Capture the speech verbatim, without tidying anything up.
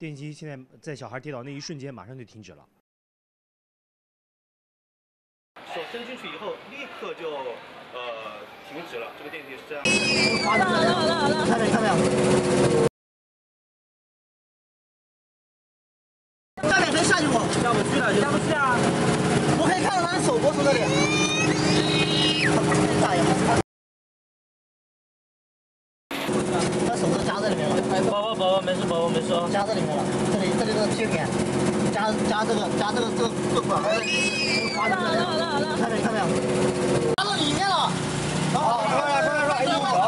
电梯现在在小孩跌倒那一瞬间马上就停止了。 手伸进去以后，立刻就呃停止了。这个电梯是这样。 好了好了好了好了，看没看没有？下面谁下去过？下不去了，下不去啊！我可以看到他的手脖子这里。大爷，他手都夹在里面了。 宝宝宝宝没事，宝宝没事啊。 夹在里面了，这里这里这个贴片，夹夹这个夹这个这个这管还是刮在这里。看没看没有？夹到里面了。好，快点快点快点，哎呦！